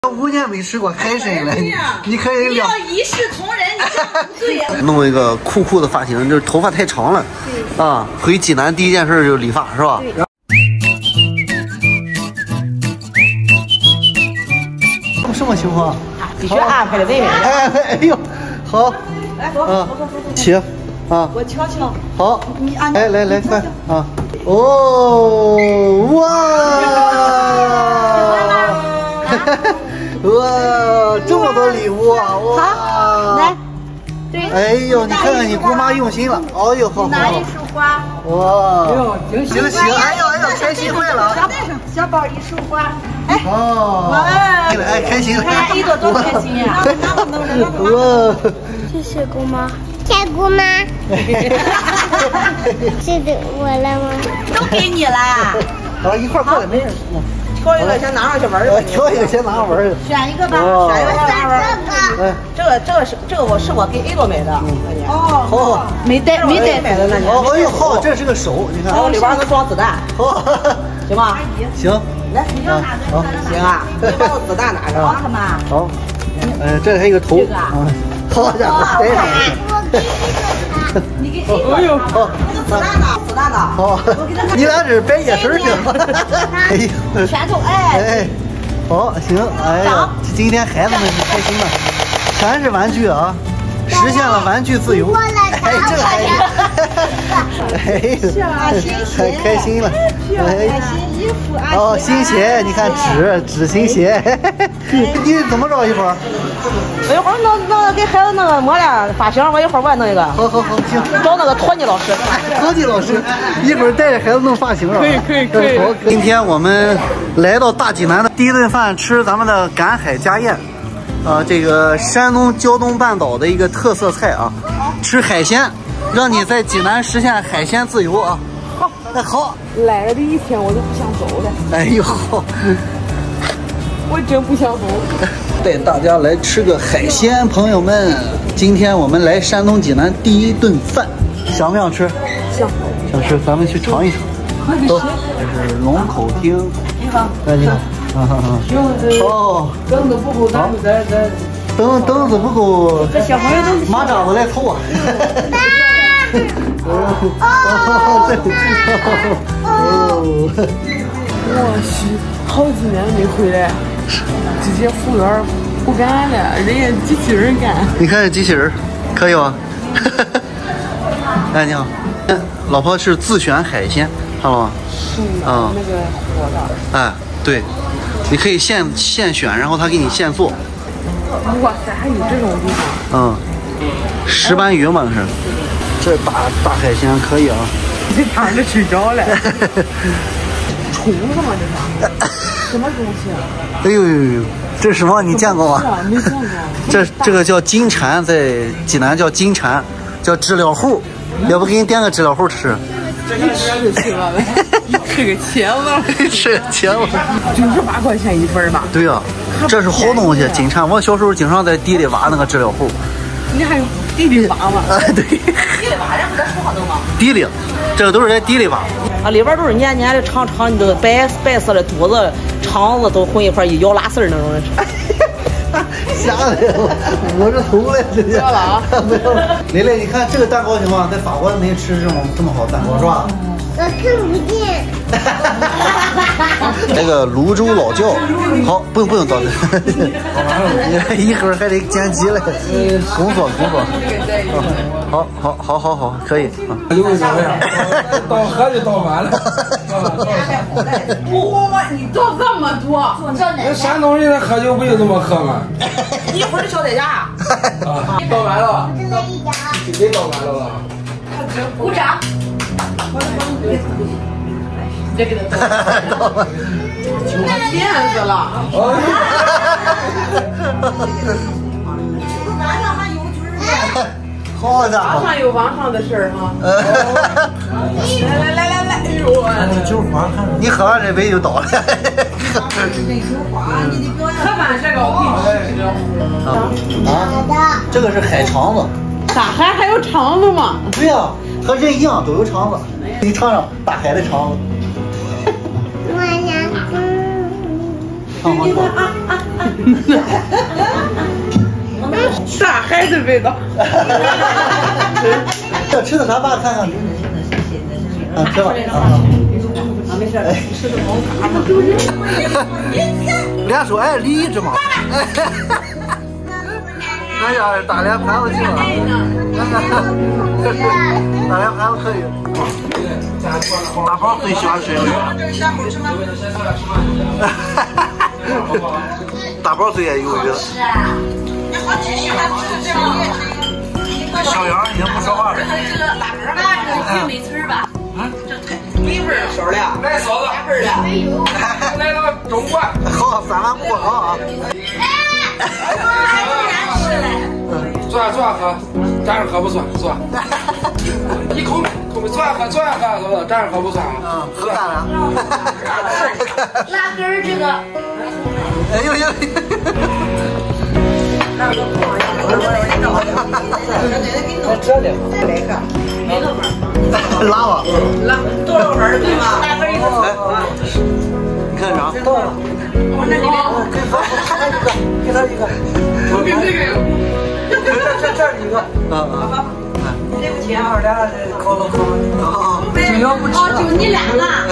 5年没吃过海参了，你可以你要一视同仁，你这不对呀。 弄一个酷的发型，就是头发太长了。啊，回济南第一件事就是理发，是吧？什么情况？ 必须安排的妹妹。 哎呦，好。 来，走， 起。啊， 我瞧瞧。 好， 你安来，快啊！哦，哇！哇，这么多礼物啊！哇！ 好，来，对。 哎呦，你看看你姑妈用心了。哦呦，好。 拿一束花。 哇！行，哎呦，开心坏了。 小宝一束花。哎。 哦。哎，开心了。 看一朵多开心呀！ 哇！ 谢谢姑妈。谢谢姑妈。是的，我了吗？ 都给你了。 好，一块过来，没事。 挑一个先拿上去玩儿。 挑一个先拿上玩儿。 选一个吧， 选一个先拿玩儿。这个我给 A 多买的。 哦， 好， 没带买的那。 哦，哎呦，好，这是个手，你看。 然后里边能装子弹。 好， 行吧？ 行。 来， 你要哪个？ 行啊，你把我子弹拿上。 好吗？ 好。这还有个头。 这个啊。 好家伙，带上。 你给 A 哎呦，好。 子弹呢？ 好，你俩这是摆夜神去了。哎呦， 拳头哎。 好，行，哎呀，今天孩子们是开心了，全是玩具啊，实现了玩具自由。哎，这个还太开心了。 哎，新衣服啊。 哦，新鞋，你看纸新鞋。你怎么着一会儿？ 我一会儿弄给孩子那个抹点发型，我一会儿我也弄一个。 好，行。 找那个托尼老师。 托尼老师，一会儿带着孩子弄发型啊。 可以。 好，今天我们来到大济南的第一顿饭，吃咱们的赶海家宴。这个山东胶东半岛的一个特色菜啊，吃海鲜，让你在济南实现海鲜自由啊。好。 来了第一天我都不想走了。 哎呦， 我真不想走。 带大家来吃个海鲜，朋友们，今天我们来山东济南第一顿饭，想不想吃？想吃，咱们去尝一尝。走，这是龙口厅。你好。哎，你好。哦。 凳子不够，咱们再。 凳子不够。 这小朋友都。 马扎子来凑啊。 我去，好几年没回来，这些服务员不干了，人家机器人干。 你看这机器人，可以吗？哎，你好，老婆是自选海鲜，看了吗？ 那个火的。 哎，对，你可以现选，然后他给你现做。 哇塞，还有这种地方。 石斑鱼嘛是。这大海鲜可以啊！ 你躺着睡着了。虫子吗？这是什么东西啊？ 哎呦，这是什么？你见过吗？ 没见过。 这个叫金蝉，在济南叫金蝉，叫知了户。要不给你点个知了户吃？ 这个吃得起吗？吃个茄子。 吃个茄子。 98块钱一份吧？ 对呀，这是好东西，金蝉。我小时候经常在地里挖那个知了户。 你还有地里挖吗？ 对。 地里挖，人不在树上弄吗？ 地里，这个都是在地里挖。 里边都是黏的长，你这个白色的肚子、肠子都混一块，一咬拉丝那种人。 吓的我这头了，这了啊！ 没有。蕾蕾，你看这个蛋糕行吗？在法国没吃这么好蛋糕是吧？ 我看不见。 这个泸州老窖，好，不用倒这，一会儿还得剪辑嘞，工作。好，可以。 倒喝就倒完了。 你倒这么多？ 那山东人喝酒不就这么喝吗？ 一会儿小在家。 倒完了。给倒完了吧？ 鼓掌。 别给他倒。面子了。 好家伙！ 网上有网上的事儿哈。来，哎呦！ 酒花看着。 你喝完这杯就倒了。 喝完这个我给你吃。 这个是海肠子。 大海还有肠子吗？ 对呀，和人一样都有肠子。你尝尝大海的肠子。 我想。 尝尝。 大海的味道。 要吃的咱爸看看。啊，吃吧。没事，吃的好。连说哎，梨一只嘛。哎呀，大连盘子行了。大连盘子可以。大宝最喜欢吃鱿鱼。大宝最爱鱿鱼了。小杨已经不说话了。 鱼没刺吧？没味儿， 少了。来嫂子， 没味儿的。 来了个中冠。 好，3万过好啊。 转喝，站着喝不算，是吧？一口没转喝，嫂子，站着喝不算啊。 喝大了。 拉根儿这个。 哎呦呦！拉吧， 拉多少份儿对吧？拉根儿一个。 你看啥？到了。 我那里面。 给他一个。 我给这个。 这一个。 对不起啊。 俩烤了。 就要不吃。哦，就你俩了。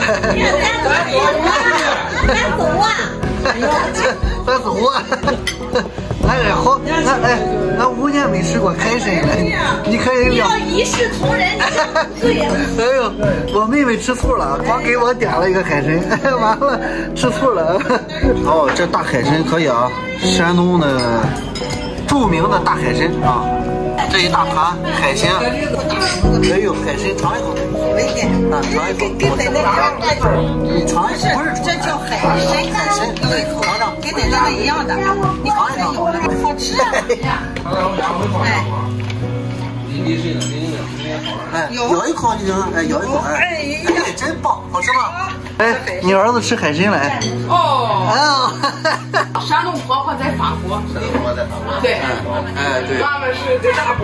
咱走啊！ 咱走啊！哎，好，俺5年没吃过海参了，你可以聊。 要一视同仁，对呀。 哎呦，我妹妹吃醋了，光给我点了一个海参，完了吃醋了。哦，这大海参可以啊，山东的著名的大海参啊，这一大盘海鲜。哎呦，海参尝一口。啊，尝一口。你尝一口，不是这叫海参， 对，尝尝。 跟那个一样的，你尝一口，好吃啊！ 哎，咬一口就行，哎，咬一口，哎，真棒，好吃吗？哎，你儿子吃海参了？ 哦。山东婆婆在法国。对。 哎，对。 他们是个大伯。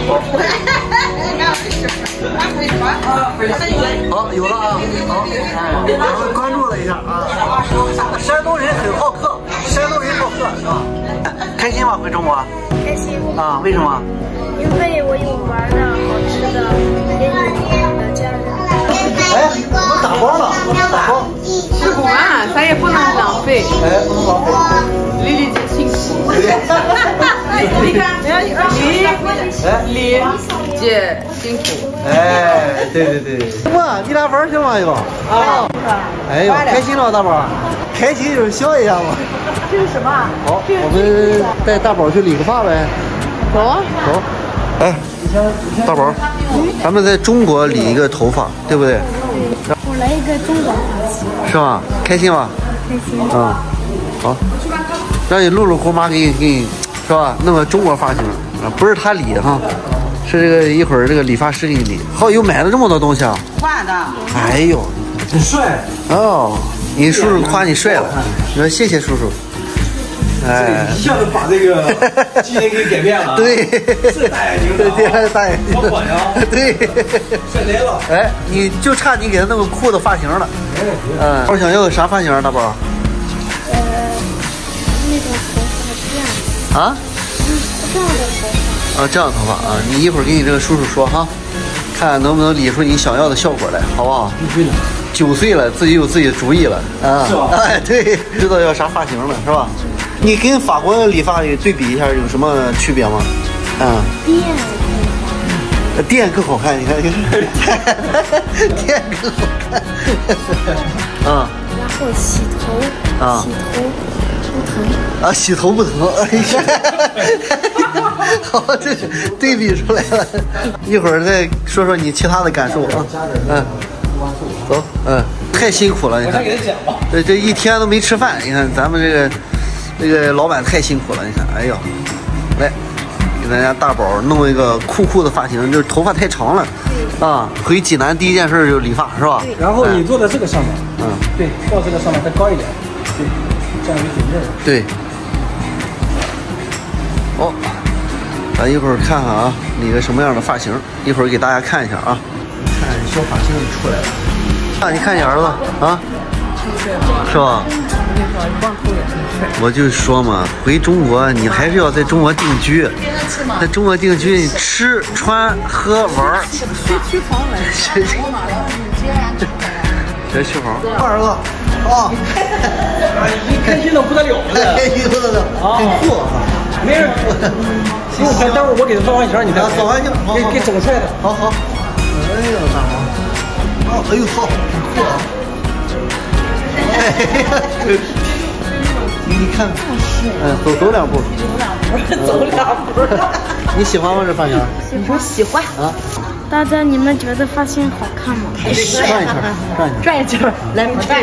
好，有了啊，好，我们关注了一下啊。山东人很好客，山东人好客是吧？开心吗？回中国？ 开心。 啊？为什么？ 因为我有玩的好吃的，也有家人。 哎，我们打包了，打包。 吃不完，咱也不能浪费。 哎，不能浪费。 丽丽姐辛苦。你看，丽姐辛苦。 哎，对。哇，你俩玩去吗？又啊！哎呦，开心了，大宝。开心就是笑一下嘛。 这是什么？ 好，我们带大宝去理个发呗。 走啊！ 走。哎，大宝，咱们在中国理一个头发，对不对？ 我来一个中国发型。 是吗？开心吗？ 开心。 嗯，好。让你露露姑妈给你，是吧？弄个中国发型啊，不是他理哈，是这个一会儿这个理发师给你理。好，又买了这么多东西啊！ 换的。 哎呦， 很帅哦，你叔叔夸你帅了，你说谢谢叔叔。哎， 一下子把这个基因给改变了。 对， 是大眼睛的， 对，大眼睛， 好火呀！ 对， 帅呆了。 哎，你就差你给他弄个酷的发型了。嗯，我想要个啥发型啊，大宝？ 那种头发这样。 啊？ 这样的头发。 啊，这样的头发啊，你一会儿给你这个叔叔说哈，看能不能理出你想要的效果来，好不好？9岁了，自己有自己的主意了啊！ 是吧？ 哎，对，知道要啥发型了，是吧？你跟法国的理发对比一下，有什么区别吗？啊？电更好看，你看，电更好看。嗯。 然后洗头。 啊。 洗头不疼。 啊，洗头不疼。好，这对比出来了。一会儿再说说你其他的感受啊。嗯。走，太辛苦了，你看。这一天都没吃饭，你看咱们这个老板太辛苦了，你看，哎呦，来。给咱家大宝弄一个酷的发型，就是头发太长了，啊，回济南第一件事就理发，是吧？ 然后你坐在这个上面，对，到这个上面再高一点，对，这样就挺正。对。 哦，咱一会儿看看啊，理个什么样的发型，一会儿给大家看一下啊。看小发型出来了，啊，你看你儿子啊，是吧？ 跟你说，光头也很帅。 我就说嘛，回中国你还是要在中国定居，在中国定居，你吃穿喝玩， 学房来， 学区房。二哥，啊， 你开心的不得了了， 开心不得了，很酷啊！ 没事，行，待会儿我给他扫完钱，你再扫完钱， 给整出来的。 好好。哎呦，大王，哎呦操，很酷啊！你看，走两步， 走两步。 你喜欢吗这发型？ 我喜欢啊。 大家你们觉得发型好看吗？ 转一圈，来转。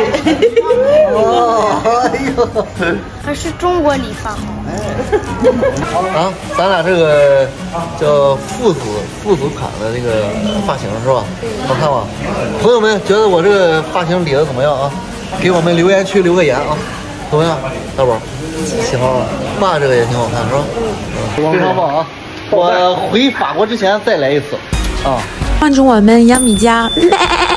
哦，哎呦， 还是中国理发好。 啊，咱俩这个叫父子款的这个发型是吧？好看吗？朋友们觉得我这个发型理的怎么样啊？给我们留言区留个言啊，怎么样？大宝，喜欢吗？爸这个也挺好看是吧？非常棒啊！我回法国之前再来一次啊！ 观众我们杨米家。